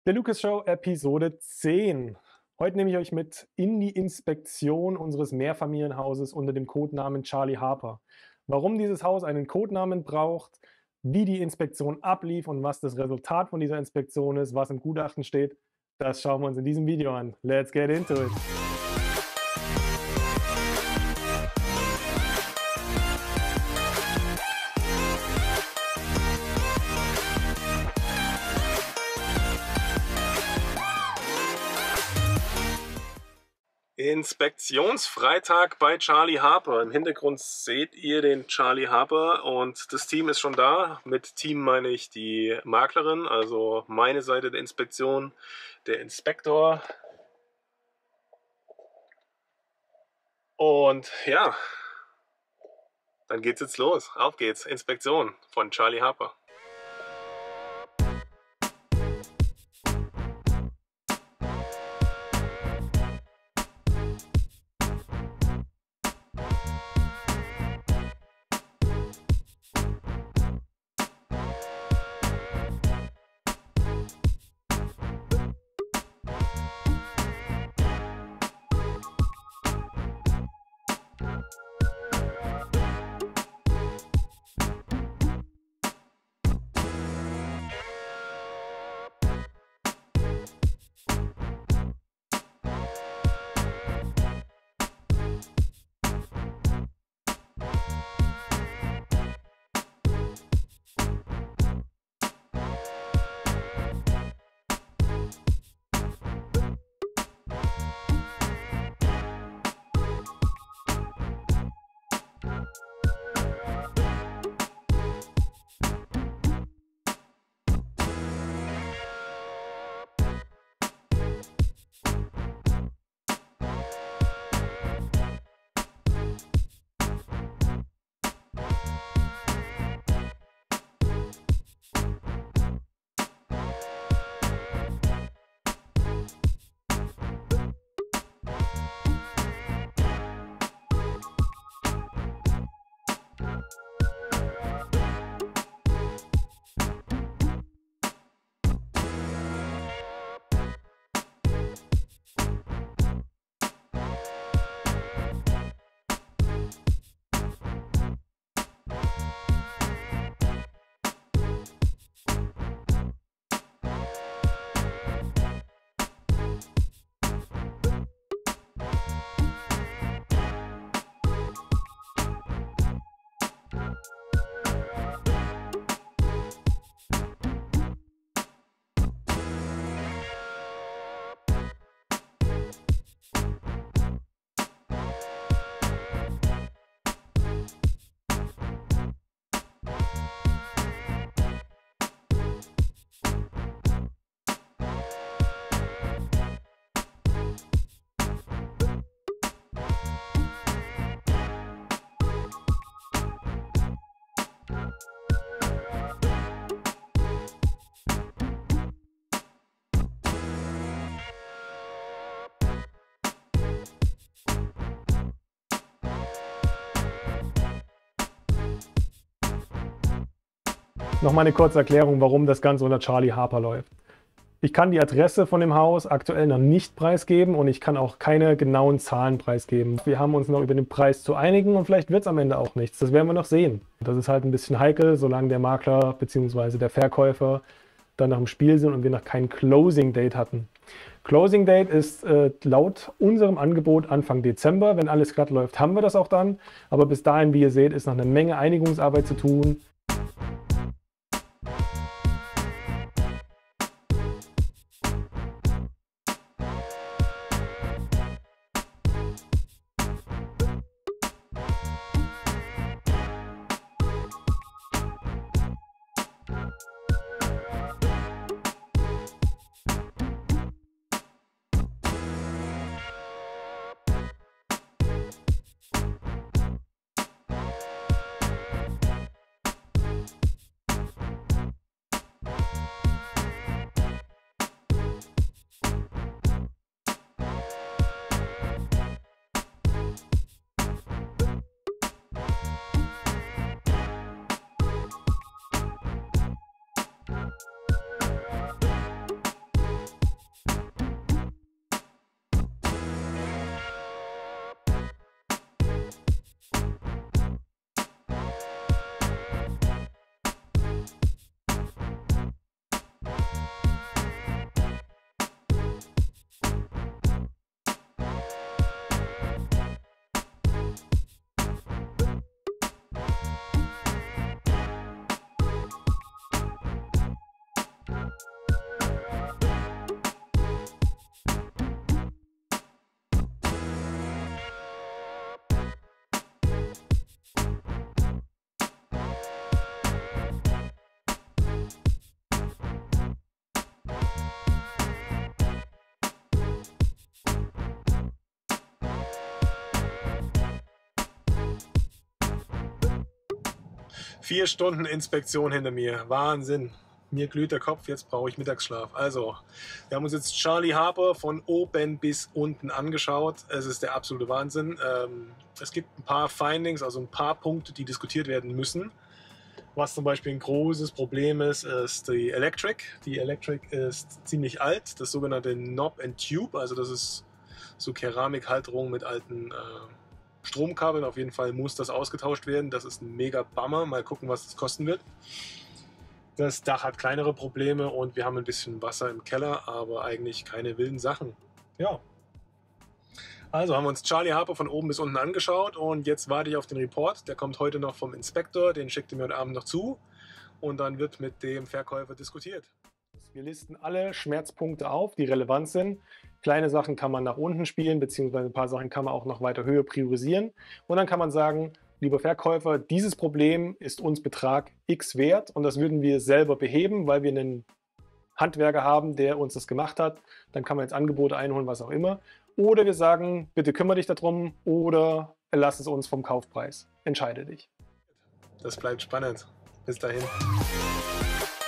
Der Lukas Show, Episode 10. Heute nehme ich euch mit in die Inspektion unseres Mehrfamilienhauses unter dem Codenamen Charlie Harper. Warum dieses Haus einen Codenamen braucht, wie die Inspektion ablief und was das Resultat von dieser Inspektion ist, was im Gutachten steht, das schauen wir uns in diesem Video an. Let's get into it! Inspektionsfreitag bei Charlie Harper. Im Hintergrund seht ihr den Charlie Harper und das Team ist schon da. Mit Team meine ich die Maklerin, also meine Seite der Inspektion, der Inspektor. Und ja, dann geht's jetzt los. Auf geht's. Inspektion von Charlie Harper. Nochmal eine kurze Erklärung, warum das Ganze unter Charlie Harper läuft. Ich kann die Adresse von dem Haus aktuell noch nicht preisgeben und ich kann auch keine genauen Zahlen preisgeben. Wir haben uns noch über den Preis zu einigen und vielleicht wird es am Ende auch nichts. Das werden wir noch sehen. Das ist halt ein bisschen heikel, solange der Makler bzw. der Verkäufer dann noch im Spiel sind und wir noch kein Closing Date hatten. Closing Date ist laut unserem Angebot Anfang Dezember. Wenn alles glatt läuft, haben wir das auch dann. Aber bis dahin, wie ihr seht, ist noch eine Menge Einigungsarbeit zu tun. 4 Stunden Inspektion hinter mir. Wahnsinn. Mir glüht der Kopf, jetzt brauche ich Mittagsschlaf. Also, wir haben uns jetzt Charlie Harper von oben bis unten angeschaut. Es ist der absolute Wahnsinn. Es gibt ein paar Findings, also ein paar Punkte, die diskutiert werden müssen. Was zum Beispiel ein großes Problem ist, ist die Electric. Die Electric ist ziemlich alt, das sogenannte Knob and Tube. Also das ist so Keramikhalterung mit alten Stromkabeln. Auf jeden Fall muss das ausgetauscht werden. Das ist ein mega Bummer. Mal gucken, was das kosten wird. Das Dach hat kleinere Probleme und wir haben ein bisschen Wasser im Keller, aber eigentlich keine wilden Sachen. Ja. Also haben wir uns Charlie Harper von oben bis unten angeschaut und jetzt warte ich auf den Report. Der kommt heute noch vom Inspektor, den schickt er mir heute Abend noch zu und dann wird mit dem Verkäufer diskutiert. Wir listen alle Schmerzpunkte auf, die relevant sind. Kleine Sachen kann man nach unten spielen, beziehungsweise ein paar Sachen kann man auch nach weiter Höhe priorisieren. Und dann kann man sagen, lieber Verkäufer, dieses Problem ist uns Betrag X wert und das würden wir selber beheben, weil wir einen Handwerker haben, der uns das gemacht hat. Dann kann man jetzt Angebote einholen, was auch immer. Oder wir sagen, bitte kümmere dich darum oder erlass es uns vom Kaufpreis. Entscheide dich. Das bleibt spannend. Bis dahin.